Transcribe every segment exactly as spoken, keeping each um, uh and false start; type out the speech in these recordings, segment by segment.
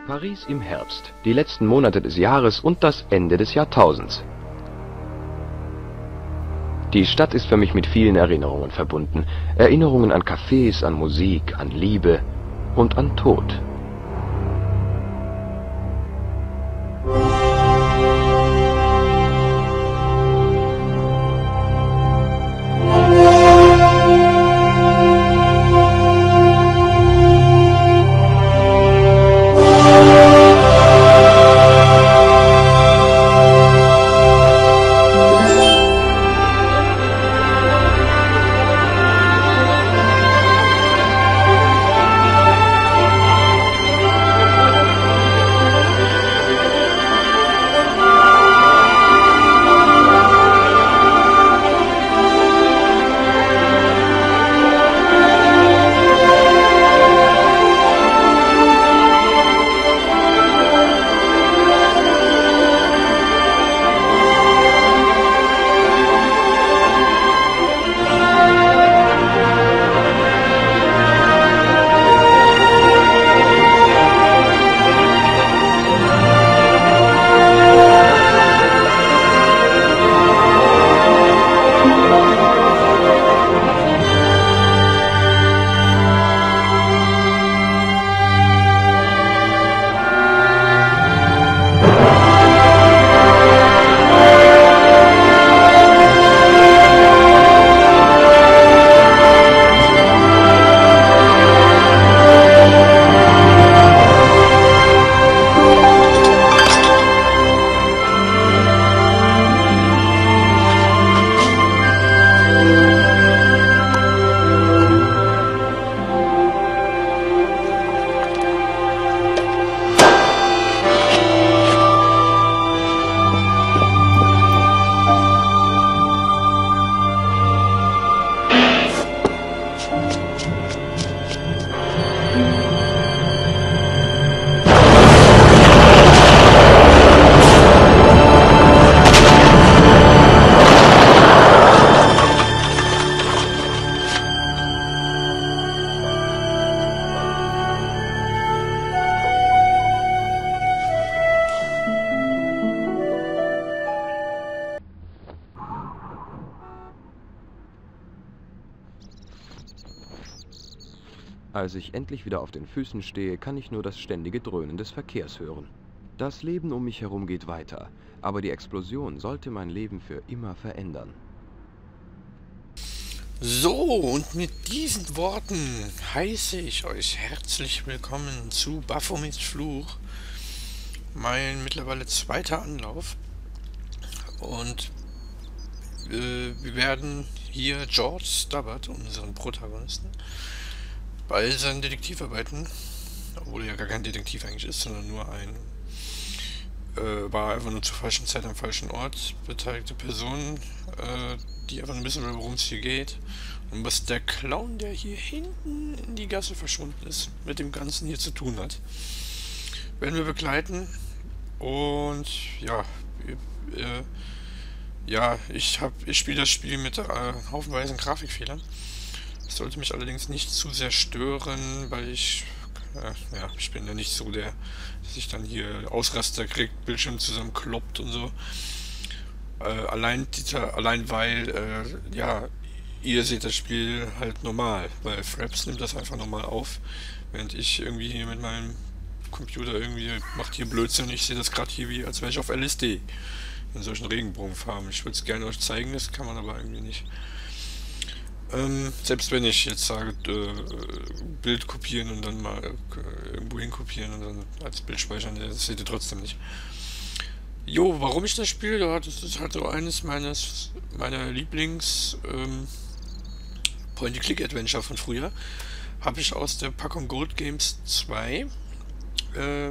Paris im Herbst, die letzten Monate des Jahres und das Ende des Jahrtausends. Die Stadt ist für mich mit vielen Erinnerungen verbunden. Erinnerungen an Cafés, an Musik, an Liebe und an Tod. Als ich endlich wieder auf den Füßen stehe, kann ich nur das ständige Dröhnen des Verkehrs hören. Das Leben um mich herum geht weiter, aber die Explosion sollte mein Leben für immer verändern. So, und mit diesen Worten heiße ich euch herzlich willkommen zu Baphomets Fluch, mein mittlerweile zweiter Anlauf. Und äh, wir werden hier George Stubbart, unseren Protagonisten, bei seinen Detektivarbeiten, obwohl er ja gar kein Detektiv eigentlich ist, sondern nur ein, äh, war einfach nur zur falschen Zeit am falschen Ort beteiligte Person, äh, die einfach ein bisschen, worum es hier geht und was der Clown, der hier hinten in die Gasse verschwunden ist, mit dem Ganzen hier zu tun hat, werden wir begleiten. Und ja, äh, ja, ich habe, ich spiele das Spiel mit äh, haufenweisen Grafikfehlern. Das sollte mich allerdings nicht zu sehr stören, weil ich, äh, ja, ich bin ja nicht so der, dass ich dann hier Ausraster kriegt, Bildschirm zusammenkloppt und so. Äh, allein, dieser, allein weil, äh, ja, ihr seht das Spiel halt normal, weil Fraps nimmt das einfach normal auf, während ich irgendwie hier mit meinem Computer irgendwie macht hier Blödsinn. Ich sehe das gerade hier wie, als wäre ich auf L S D in solchen Regenbogenfarben. Ich würde es gerne euch zeigen, das kann man aber irgendwie nicht. Ähm, selbst wenn ich jetzt sage, äh, Bild kopieren und dann mal äh, irgendwo hin kopieren und dann als Bild speichern, das seht ihr trotzdem nicht. Jo, warum ich das spiele, ja, das ist halt so eines meines meiner Lieblings ähm, Point-and-Click-Adventure von früher. Habe ich aus der Packung Gold Games zwei, äh,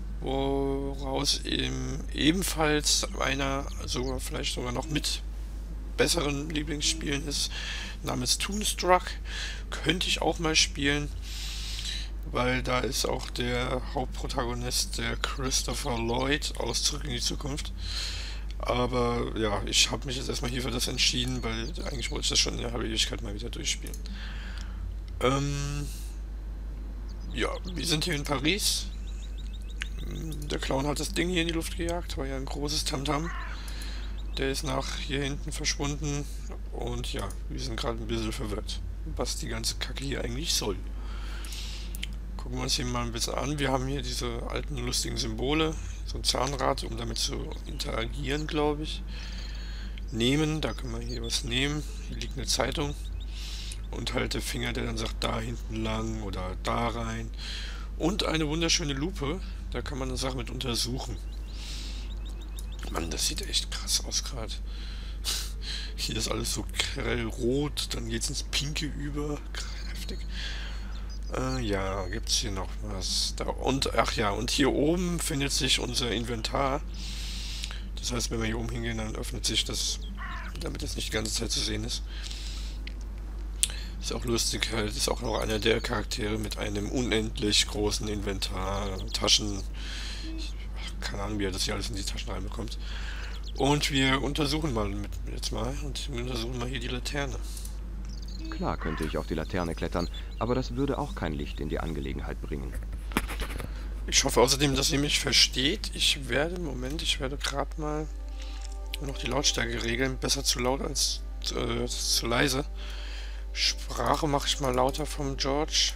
woraus eben ebenfalls einer, sogar vielleicht sogar noch mit besseren Lieblingsspielen ist, namens Toonstruck. Könnte ich auch mal spielen, weil da ist auch der Hauptprotagonist, der Christopher Lloyd aus Zurück in die Zukunft. Aber ja, ich habe mich jetzt erstmal hier für das entschieden, weil eigentlich wollte ich das schon in der halben Ewigkeit mal wieder durchspielen. Ähm, ja, wir sind hier in Paris Der Clown hat das Ding hier in die Luft gejagt, war ja ein großes Tamtam. Der ist nach hier hinten verschwunden und ja, wir sind gerade ein bisschen verwirrt, was die ganze Kacke hier eigentlich soll. Gucken wir uns hier mal ein bisschen an. Wir haben hier diese alten lustigen Symbole, so ein Zahnrad, um damit zu interagieren, glaube ich. Nehmen, da können wir hier was nehmen. Hier liegt eine Zeitung und halt der Finger, der dann sagt, da hinten lang oder da rein. Und eine wunderschöne Lupe, da kann man eine Sache mit untersuchen. Mann, das sieht echt krass aus gerade. Hier ist alles so grell rot, dann geht es ins Pinke über. Heftig. Äh, ja, gibt es hier noch was? Da, und, ach ja, und hier oben findet sich unser Inventar. Das heißt, wenn wir hier oben hingehen, dann öffnet sich das, damit das nicht die ganze Zeit zu sehen ist. Ist auch lustig halt, ist auch noch einer der Charaktere mit einem unendlich großen Inventar, Taschen. Ich, keine Ahnung, wie er das hier alles in die Taschen reinbekommt. Und wir untersuchen mal mit, jetzt mal und wir untersuchen mal hier die Laterne. Klar könnte ich auf die Laterne klettern, aber das würde auch kein Licht in die Angelegenheit bringen. Ich hoffe außerdem, dass ihr mich versteht. Ich werde, Moment, ich werde gerade mal noch die Lautstärke regeln. Besser zu laut als äh, zu leise. Sprache mache ich mal lauter vom George.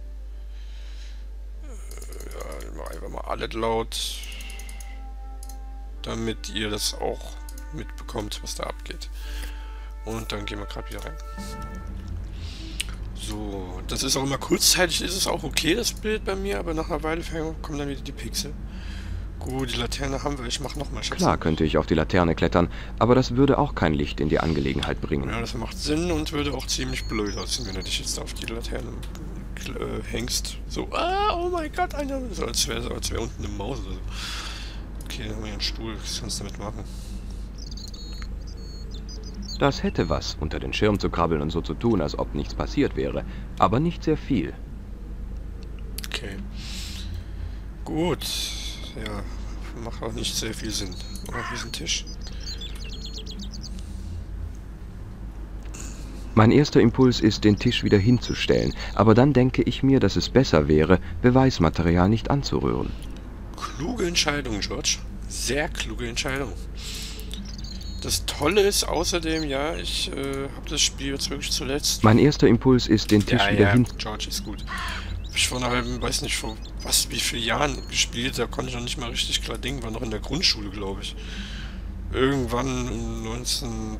Äh, ja, mach einfach mal alles laut, damit ihr das auch mitbekommt, was da abgeht. Und dann gehen wir gerade wieder rein. So, das ist auch immer kurzzeitig, ist es auch okay, das Bild bei mir, aber nach einer Weile kommen dann wieder die Pixel. Gut, die Laterne haben wir, ich mache nochmal, Schatz. Klar könnte ich auf die Laterne klettern, aber das würde auch kein Licht in die Angelegenheit bringen. Ja, das macht Sinn und würde auch ziemlich blöd aussehen, wenn du dich jetzt auf die Laterne äh, hängst. So, ah, oh mein Gott, einer, so als wäre so, als wäre unten eine Maus oder so. Okay, dann haben wir hier einen Stuhl, was kannst du damit machen? Das hätte was, unter den Schirm zu krabbeln und so zu tun, als ob nichts passiert wäre, aber nicht sehr viel. Okay. Gut. Ja, macht auch nicht sehr viel Sinn. Oh, hier ist ein Tisch. Mein erster Impuls ist, den Tisch wieder hinzustellen, aber dann denke ich mir, dass es besser wäre, Beweismaterial nicht anzurühren. Kluge Entscheidung, George. Sehr kluge Entscheidung. Das Tolle ist außerdem, ja, ich äh, habe das Spiel jetzt wirklich zuletzt... Mein erster Impuls ist, den Tisch ja, wieder ja, hin... George ist gut. Hab ich vor einer halben, weiß nicht, vor was, wie viele Jahren gespielt, da konnte ich noch nicht mal richtig klar denken, war noch in der Grundschule, glaube ich. Irgendwann neunzehn...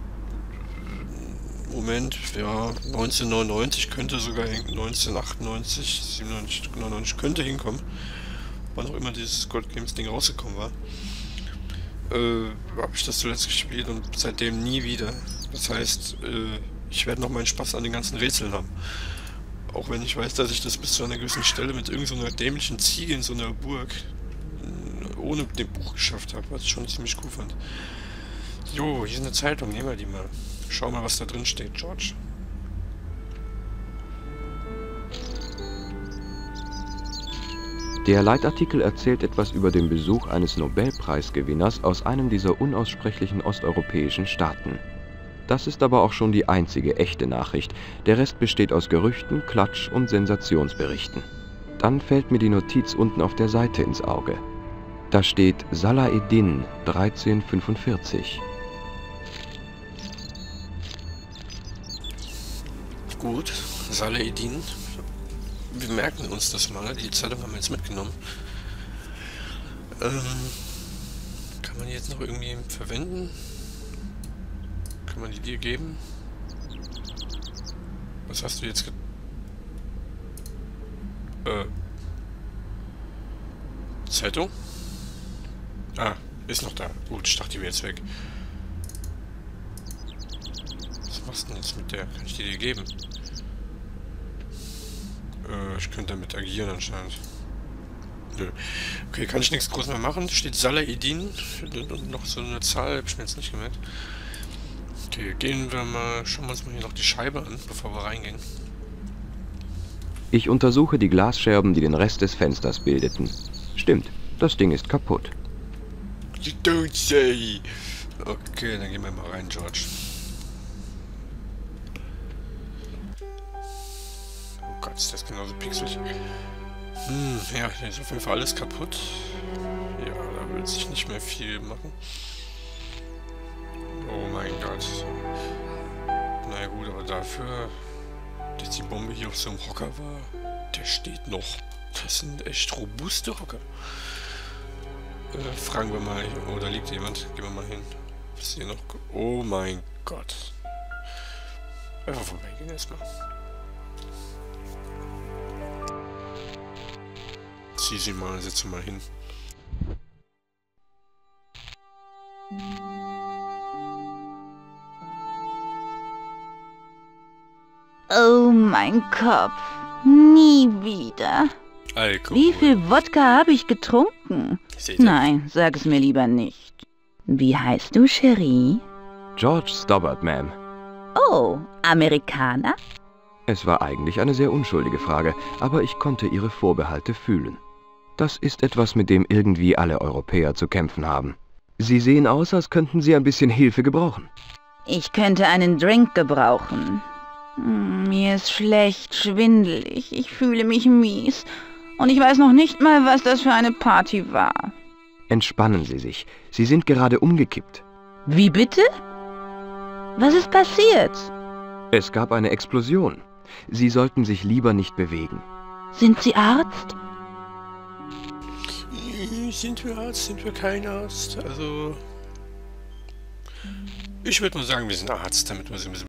Moment, ja, neunzehnhundertneunundneunzig, könnte sogar neunzehnhundertachtundneunzig, siebenundneunzig, neunundneunzig, könnte hinkommen. Wann auch immer dieses Gold Games Ding rausgekommen war. Äh, habe ich das zuletzt gespielt und seitdem nie wieder. Das heißt, äh, ich werde noch meinen Spaß an den ganzen Rätseln haben. Auch wenn ich weiß, dass ich das bis zu einer gewissen Stelle mit irgendeiner so dämlichen Ziege in so einer Burg äh, ohne dem Buch geschafft habe, was ich schon ziemlich cool fand. Jo, hier ist eine Zeitung, nehmen wir die mal. Schau mal, was da drin steht, George. Der Leitartikel erzählt etwas über den Besuch eines Nobelpreisgewinners aus einem dieser unaussprechlichen osteuropäischen Staaten. Das ist aber auch schon die einzige echte Nachricht. Der Rest besteht aus Gerüchten, Klatsch und Sensationsberichten. Dann fällt mir die Notiz unten auf der Seite ins Auge. Da steht Salah-ed-Din dreizehnhundertfünfundvierzig. Gut, Salah-ed-Din. Wir merken uns das mal, die Zeitung haben wir jetzt mitgenommen. Ähm, kann man die jetzt noch irgendwie verwenden? Kann man die dir geben? Was hast du jetzt ge... Äh... Zeitung? Ah, ist noch da. Gut, ich dachte, die wäre jetzt weg. Was machst du denn jetzt mit der? Kann ich die dir geben? Äh, ich könnte damit agieren anscheinend. Nö. Okay, kann ich nichts groß mehr machen. Steht Salah-ed-Din und noch so eine Zahl, habe ich mir jetzt nicht gemerkt. Okay, gehen wir mal, schauen wir uns mal hier noch die Scheibe an, bevor wir reingehen. Ich untersuche die Glasscherben, die den Rest des Fensters bildeten. Stimmt, das Ding ist kaputt. You don't say! Okay, dann gehen wir mal rein, George. Oh Gott, ist das genauso pixelig. Hm, ja, hier ist auf jeden Fall alles kaputt. Ja, da wird sich nicht mehr viel machen. Oh mein Gott. Na ja, gut, aber dafür, dass die Bombe hier auf so einem Hocker war, der steht noch. Das sind echt robuste Hocker. Äh, fragen wir mal, oh, da liegt jemand. Gehen wir mal hin. Was hier noch? Oh mein Gott. Einfach vorbeigehen erstmal. Zieh sie mal, setze mal hin. Oh, mein Kopf. Nie wieder. Alkohol. Wie viel Wodka habe ich getrunken? Seht ihr? Nein, sag es mir lieber nicht. Wie heißt du, Cherie? George Stobbart, Ma'am. Oh, Amerikaner? Es war eigentlich eine sehr unschuldige Frage, aber ich konnte Ihre Vorbehalte fühlen. Das ist etwas, mit dem irgendwie alle Europäer zu kämpfen haben. Sie sehen aus, als könnten Sie ein bisschen Hilfe gebrauchen. Ich könnte einen Drink gebrauchen. Hm, Mir ist schlecht, schwindelig, ich fühle mich mies. Und ich weiß noch nicht mal, was das für eine Party war. Entspannen Sie sich. Sie sind gerade umgekippt. Wie bitte? Was ist passiert? Es gab eine Explosion. Sie sollten sich lieber nicht bewegen. Sind Sie Arzt? Sind wir Arzt? Sind wir kein Arzt? Also... Ich würde mal sagen, wir sind Arzt, damit wir sie ein bisschen